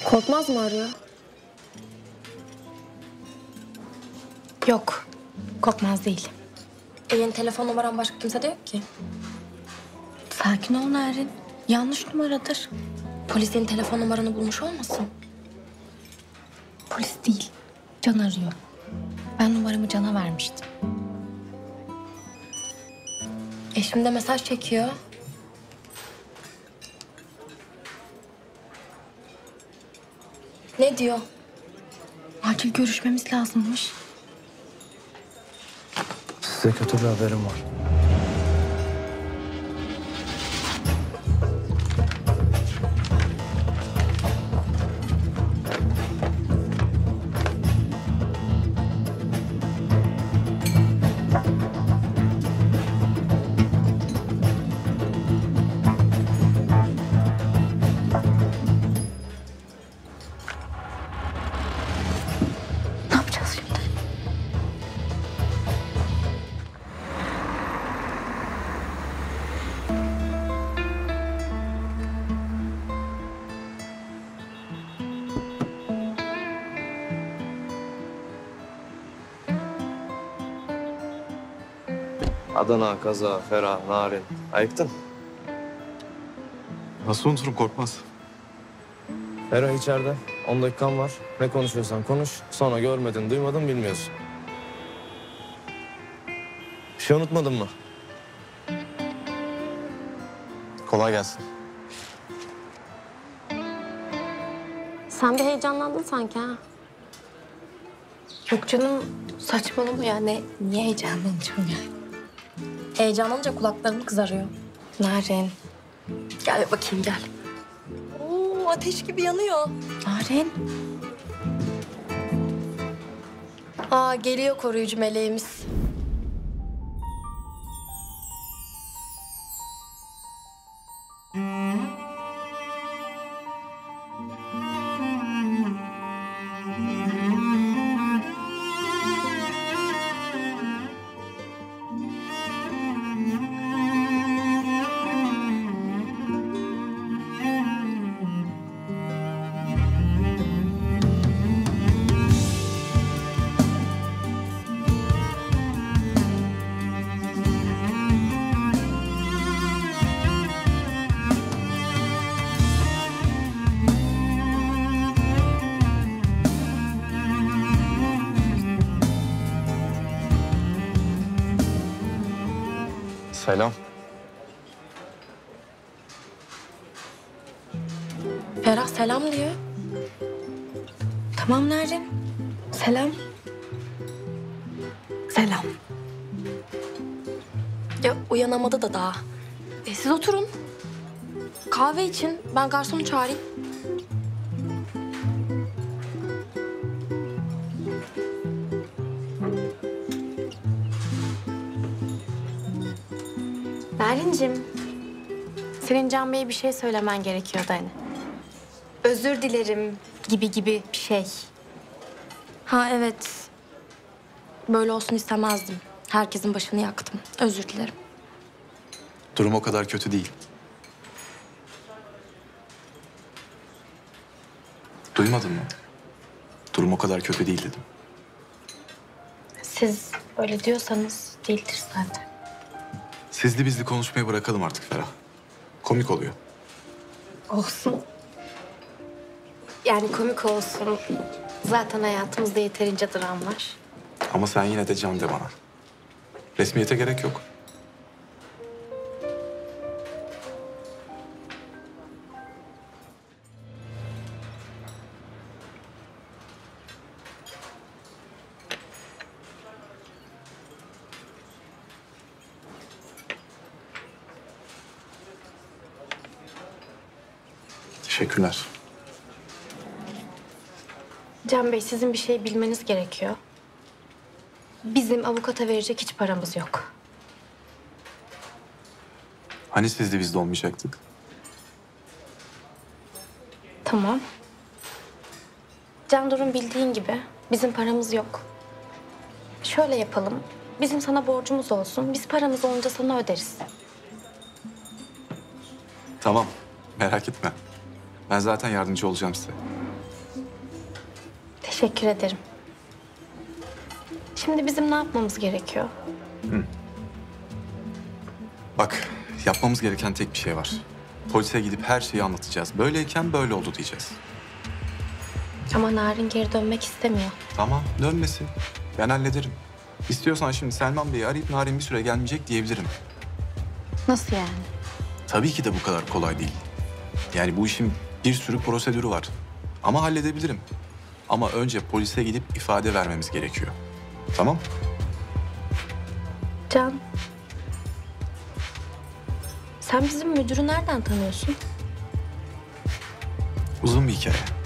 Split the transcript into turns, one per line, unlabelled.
Korkmaz mı arıyor?
Yok, Korkmaz değil.
Yeni telefon numaran başka kimse de yok ki.
Sakin ol Narin. Yanlış numaradır.
Polis senin telefon numaranı bulmuş olmasın?
Polis değil, Can arıyor. Ben numaramı Can'a vermiştim.
Eşim de mesaj çekiyor. Ne diyor?
Acil görüşmemiz lazımmış.
Size kötü bir haberim var.
Ne yapacağız şimdi?
Adana, Kaza, Ferah, Narin. Ayıktın.
Nasıl unuturum Korkmaz?
Ferah içeride. 10 dakikan var. Ne konuşuyorsan konuş. Sonra görmedin, duymadın, bilmiyorsun. Bir şey unutmadın mı?
Kolay gelsin.
Sen bir heyecanlandın sanki ha.
Yok canım, saçmalama ya. Niye heyecanlanacağım ya?
Heyecanlanınca kulaklarım kızarıyor.
Narin,
Gel bir bakayım gel. Oo, ateş gibi yanıyor.
Narin.
Aa, geliyor koruyucu meleğimiz.
Selam.
Ferah selam diyor.
Tamam Narin. Selam. Selam.
Ya uyanamadı da daha. Siz oturun. Kahve için ben garsonu çağırayım.
Narincim, senin Can Bey'e bir şey söylemen gerekiyordu hani. Özür dilerim gibi bir şey.
Ha evet. Böyle olsun istemezdim. Herkesin başını yaktım. Özür dilerim.
Durum o kadar kötü değil. Duymadın mı? Durum o kadar kötü değil dedim.
Siz öyle diyorsanız değildir zaten.
Sizli bizli konuşmayı bırakalım artık Ferah. Komik oluyor.
Olsun. Yani komik olsun. Zaten hayatımızda yeterince dram var.
Ama sen yine de Can de bana. Resmiyete gerek yok. Teşekkürler.
Can Bey, sizin bir şey bilmeniz gerekiyor. Bizim avukata verecek hiç paramız yok.
Hani sizli bizli olmayacaktık?
Tamam. Can Durun, bildiğin gibi bizim paramız yok. Şöyle yapalım. Bizim sana borcumuz olsun. Biz paramız olunca sana öderiz.
Tamam. Merak etme. Ben zaten yardımcı olacağım size.
Teşekkür ederim. Şimdi bizim ne yapmamız gerekiyor?
Bak, yapmamız gereken tek bir şey var. Polise gidip her şeyi anlatacağız. Böyleyken böyle oldu diyeceğiz.
Ama Narin geri dönmek istemiyor.
Tamam, dönmesin. Ben hallederim. İstiyorsan şimdi Selman Bey'i arayıp Narin bir süre gelmeyecek diyebilirim.
Nasıl yani?
Tabii ki de bu kadar kolay değil. Yani bu işin bir sürü prosedürü var. Ama halledebilirim. Ama önce polise gidip ifade vermemiz gerekiyor. Tamam?
Can. Sen bizim müdürü nereden tanıyorsun?
Uzun bir hikaye.